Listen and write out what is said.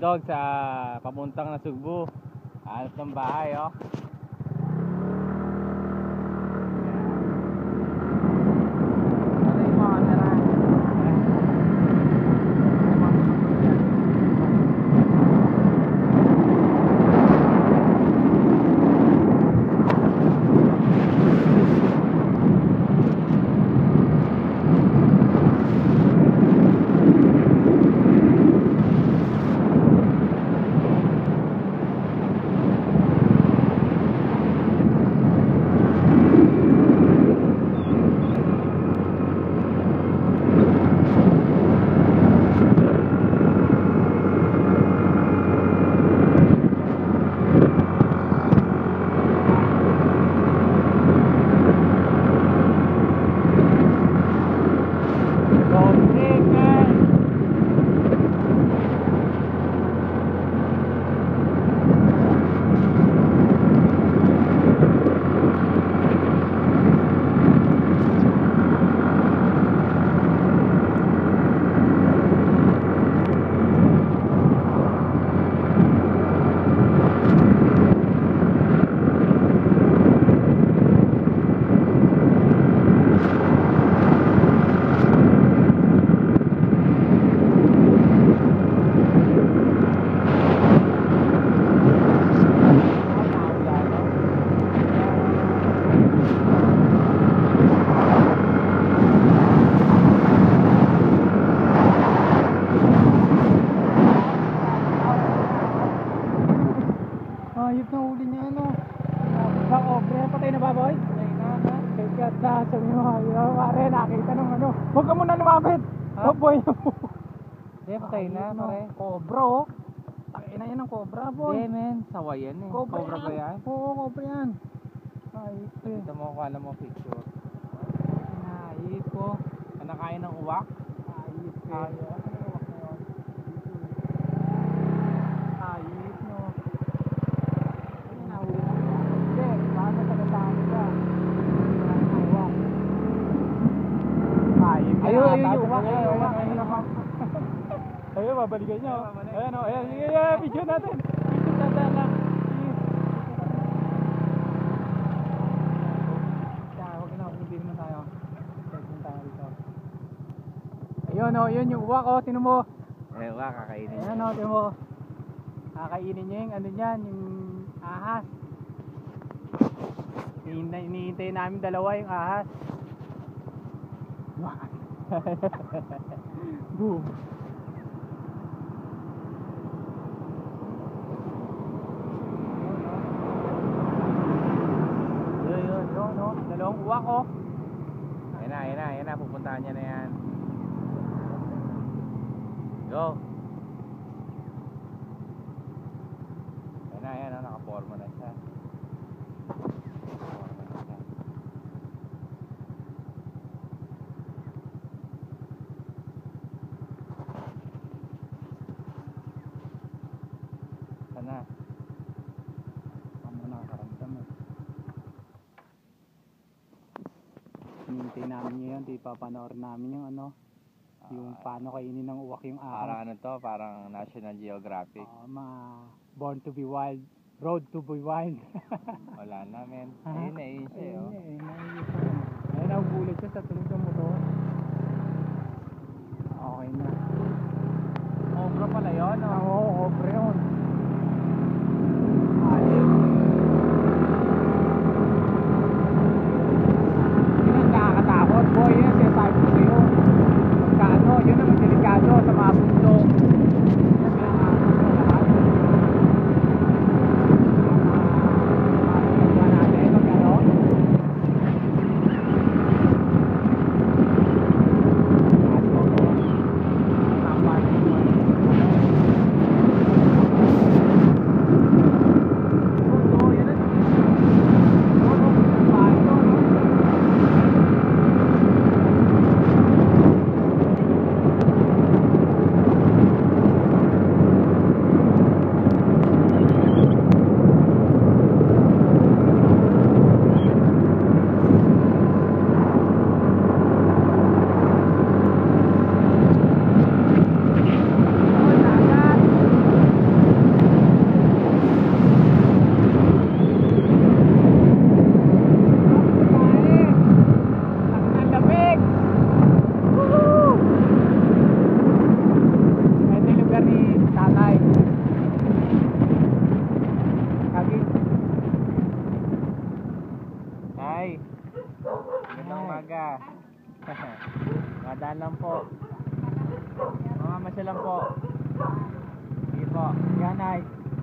Dog sa papuntang Nasugbu. Hanap ng bahay, oh. Ayop na huli niya, ano? Sa obre, patay na ba, boy? Patay na, ha? Kaya sabi mo, pare, nakita nung ano. Huwag ka muna lumapit! Oh, boy! Hindi, patay na, pare. Cobra, oh. Takay na yan ang cobra, boy. Hindi, men. Sawa yan, eh. Cobra ba yan? Oo, cobra yan. Ayop, eh. Kita mo kung alam mo picture. Ayop, oh. Nakain ng uwak? Ayop, eh. Ayop, no. Hindi, baka nagkagataan ka. Ayop, yung uwak, ayun, babalikan nyo. Ayan, oh, ayan, sige, video natin. Video natin lang. Huwag na, hindi naman tayo. Ayun, oh, yun yung uwak, oh, tinan mo. Eh, uwak, kakainin. Ayan, oh, tinan mo. Kakainin niya yung ano niyan, yung ahas. Iniintay namin dalawa yung ahas. Boom. Yun, no? Dalawang uwak, oh. Ayan na, pupuntahan niya na yan. Go! Ayan, nakaporma na siya. Sana. Ano nakakaramdam, eh. Hinihintay namin ngayon, di papanoorin namin yung ano, yung paano kainin ng uwak yung ahas. Parang ano to, parang National Geographic. Mga Born to be Wild, Road to be Wild. Wala na, men. Ayun na, ayun siya, oh. Ayun, nagugulat siya sa tunog ng motor. Okay na. Cobra pala yun, oh. Oo, cobra yun. Ayun. Yun ang nakakatakot, boy. Yun ang sinasabi ko sa'yo. Pagkaano, yun ang delikado sa mga bundok. tatay. Lagi. Tay. Magandang umaga. Madaan lang po. Mga masya lang po. Sige po. Yan ay.